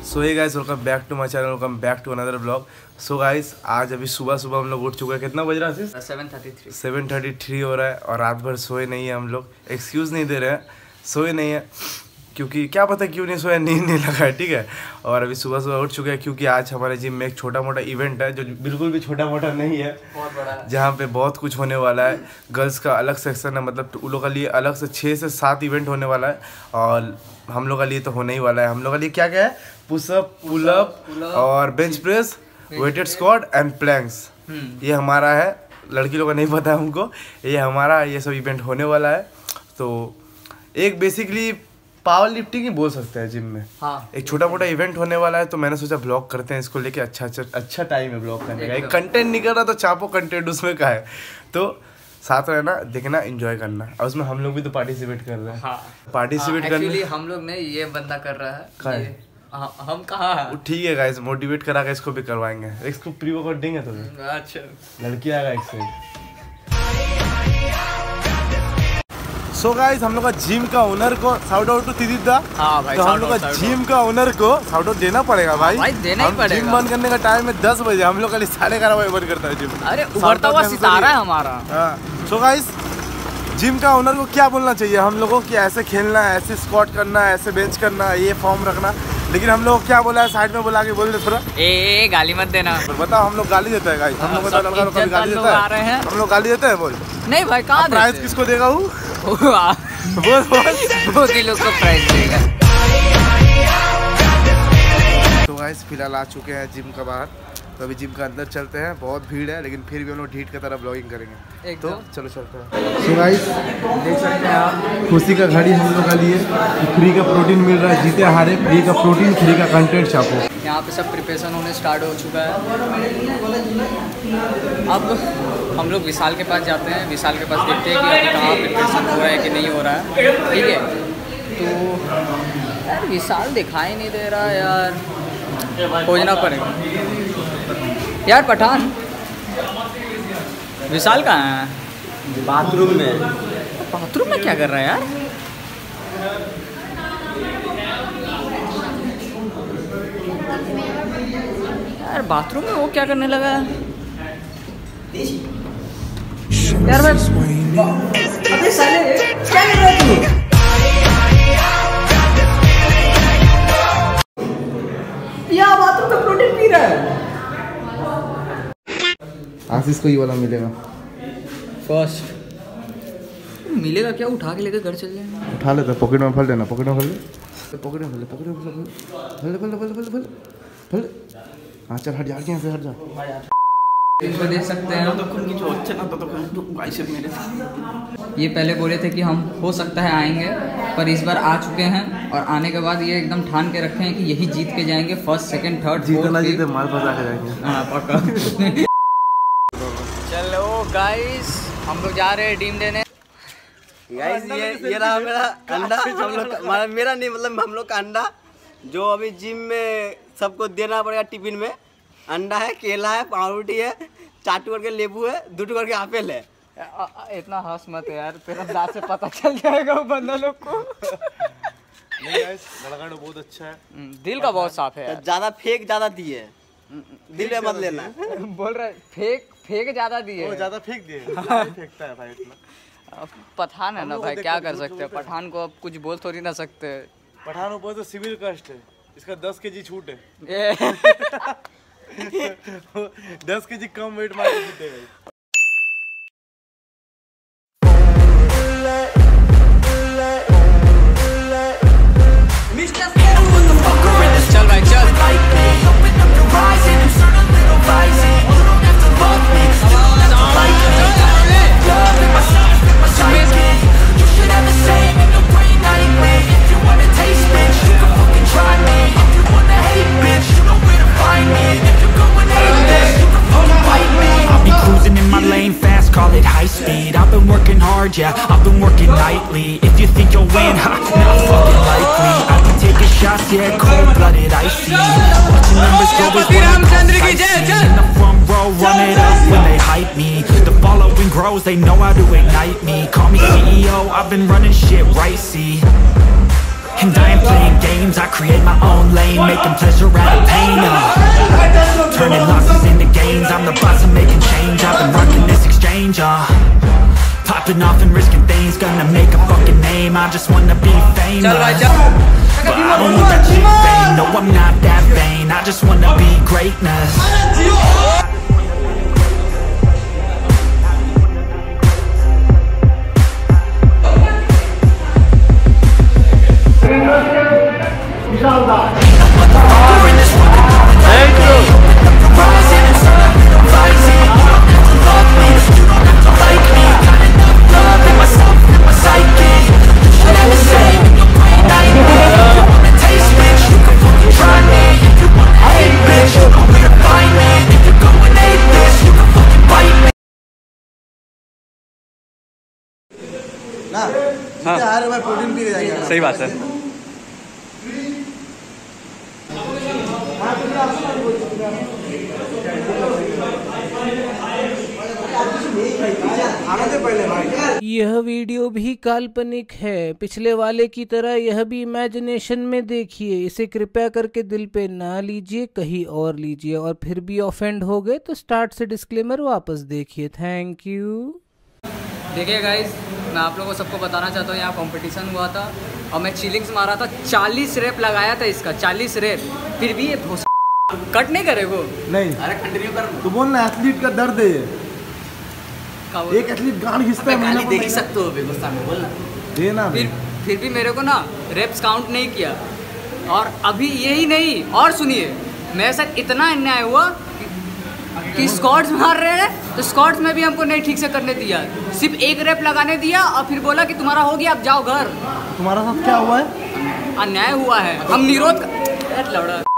So hey guys, welcome back to my channel, welcome back to another blog. So guys, आज अभी सुबह हम लोग उठ चुके हैं। कितना बज रहा है? 7:33 हो रहा है और रात भर सोए नहीं है हम लोग। एक्सक्यूज़ नहीं दे रहे हैं, सोए नहीं है क्योंकि क्या पता क्यों नहीं सोया, नींद नहीं लगा है, ठीक है। और अभी सुबह उठ चुके हैं क्योंकि आज हमारे जिम में एक छोटा मोटा इवेंट है जो बिल्कुल भी छोटा मोटा नहीं है, बहुत बड़ा है, जहाँ पे बहुत कुछ होने वाला है। गर्ल्स का अलग सेक्शन है, मतलब उन लोग का लिए अलग से 6 से 7 इवेंट होने वाला है और हम लोग का लिए तो होने ही वाला है। हम लोग का लिए क्या क्या है? पुशअप, पुलअप और bench press, weighted squat and planks. ये हमारा है, लड़की लोग का नहीं पता है हमको, ये हमारा ये सब इवेंट होने वाला है। तो एक बेसिकली पावर लिफ्टिंग ही बोल सकते हैं जिम में। हाँ, एक छोटा मोटा इवेंट होने वाला है तो मैंने सोचा ब्लॉग करते हैं इसको लेके। अच्छा टाइम है ब्लॉग करने का। एक कंटेंट नहीं कर रहा तो चापो कंटेंट उसमें का है, तो साथ रहना, देखना, एंजॉय करना। और उसमें हम लोग भी तो पार्टिसिपेट कर रहे हैं। हाँ, पार्टिसिपेट करने हम लोग नहीं, ये बंदा कर रहा है। हम कहाँ? ठीक है गाइस, मोटिवेट करा के इसको भी करवाएंगे। इसको प्री वर्कआउट देंगे तुम्हें। अच्छा, लड़की आएगा इससे। सो गाइस, हम लोग का जिम का ओनर को शाउट आउट टू तिदिदा। हाँ भाई, तो हम लोग का जिम का ओनर को शाउट आउट देना पड़ेगा भाई देना ही पड़ेगा। जिम बंद करने का टाइम है 10 बजे, हम लोग का 11:30 बजे बंद करता है जिम। अरे उभरता हुआ सितारा है हमारा। हाँ, सो गाइस, जिम का ओनर को क्या बोलना चाहिए हम लोगों को कि ऐसे खेलना है, ऐसे स्क्वाट करना है, ऐसे बेंच करना है, ये फॉर्म रखना। लेकिन हम लोग क्या बोला है, साइड में बोला के बोल दे थोड़ा। ए गाली मत देना। बताओ, हम लोग गाली देते हैं गाइस? हम लोग गाली देता है? हम लोग गाली देते हैं? बोल। नहीं भाई, कहाँ प्राइस किसको देगा? हूँ बहुत ही लोग को प्राइस देगा। तो गाइस, फिलहाल आ चुके हैं जिम का बाहर, तो अभी जिम का अंदर चलते हैं। बहुत भीड़ है लेकिन फिर भी हम लोग ढीठ की तरह ब्लॉगिंग करेंगे, तो चलो चलते हैं। तो गाइस, देख सकते हैं आप, खुशी का घड़ी हम लोग का लिए फ्री का प्रोटीन मिल रहा है। जीते हारे फ्री का प्रोटीन, फ्री का कंटेंट छापो। यहाँ पे सब प्रिपरेशन होने स्टार्ट हो चुका है। अब हम लोग विशाल के पास जाते हैं। विशाल के पास देखते हैं कि अभी कहाँ प्रिपरेशन हो रहा है कि नहीं हो रहा है, ठीक है। तो यार विशाल दिखाई नहीं दे रहा यार, खोजना पड़ेगा यार। पठान, विशाल कहाँ है? बाथरूम में। बाथरूम में क्या कर रहा है यार? यार बाथरूम में वो क्या करने लगा है यार? अबे साले, क्या कर रहा है तू? यार बाथरूम में प्रोटीन पी रहा है। आशीष को ये वाला मिलेगा फर्स्ट। मिलेगा क्या? उठा के लेकर घर चल जाएंगे। उठा लेते, पॉकेट में फल देना, पॉकेट में फल दे, पॉकेट में फल दे, पॉकेट में फल। हाँ चल, हट जा, यहाँ से हट जा। इसको देख सकते हैं, ये पहले बोले थे कि हम हो सकता है आएंगे, पर इस बार आ चुके हैं। और आने के बाद ये एकदम ठान के रखे हैं कि यही जीत के जाएंगे। फर्स्ट, सेकंड, थर्ड, जीतना जीते माल फंसा के जाएंगे। हाँ पक्का। चलो गाइस, हम लोग जा रहे हैं डीम देने। गाइस, ये रहा मेरा अंडा। हम लोग, मेरा नहीं, मतलब हम लोग का अंडा जो अभी जिम में सबको देना पड़ेगा टिफिन में। अंडा है, केला है, पावरोटी है, 4 करके लेबू है, 2 करके एप्पल है। इतना हंस मत यार, तेरा दांत से पता चल जाएगा वो बंदा लोग को। नहीं गाइस, लड़का तो बहुत अच्छा है, दिल का बहुत साफ है यार। ज्यादा फेक ज्यादा दिए, दिल में मत लेना। बोल रहे फेक ज्यादा दिए, ज्यादा फेंक दिए। फेंकता है भाई इतना। पठान है ना भाई, क्या कर सकते हैं? पठान को अब कुछ बोल थोड़ी ना सकते। पठान ऊपर तो सिविल कस्ट है, इसका 10 kg छूट है। 10 kg कम वेट मार के जीतेगा। चल भाई चल। Call it high speed. I've been working hard, yeah, I've been working nightly. If you think you'll win, ha, not fucking likely. I've been taking shots, yeah, cold-blooded, icy. Watching numbers grow is what I call sightseeing. In the front row, run it up when they hype me. The following grows, they know how to ignite me. Call me CEO, I've been running shit right, see. And I ain't playing games, I create my own lane, making pleasure out of pain. Turning losses into gains, I'm the boss, I'm making change. I've been rocking this exchange, popping off and risking things, gonna make a fucking name. I just wanna be famous, but I don't need that cheap fame. No, I'm not that vain, I just wanna be greatness. Protein पी जाएगा। सही बात है। यह video भी काल्पनिक है, पिछले वाले की तरह यह भी इमेजिनेशन में देखिए। इसे कृपया करके दिल पे ना लीजिए, कहीं और लीजिए, और फिर भी ऑफेंड हो गए तो स्टार्ट से डिस्क्लेमर वापस देखिए। Thank you. देखिए गाइस, मैं आप लोगों को सबको बताना चाहता हूँ, यहाँ कंपटीशन हुआ था और मैं चिलिंग्स मारा था। 40 रेप लगाया था इसका, 40 रेप, फिर भी ये कट नहीं करे वो। नहीं, अरे कंटिन्यू कर। तू बोल ना, एथलीट का दर्द है ये। एक एथलीट गांड घिसता है, गाली दे ही सकते हो गुस्सा में, बोल ना। दे ना। फिर भी मेरे को ना रेप्स काउंट नहीं किया। और अभी यही नहीं, और सुनिए, मेरे साथ इतना अन्याय हुआ कि स्क्वाड्स मार रहे हैं तो स्क्वाड्स में भी हमको नहीं ठीक से करने दिया, सिर्फ एक रेप लगाने दिया और फिर बोला कि तुम्हारा हो गया, अब जाओ घर। तुम्हारा साथ क्या हुआ है? अन्याय हुआ है, हम निरोध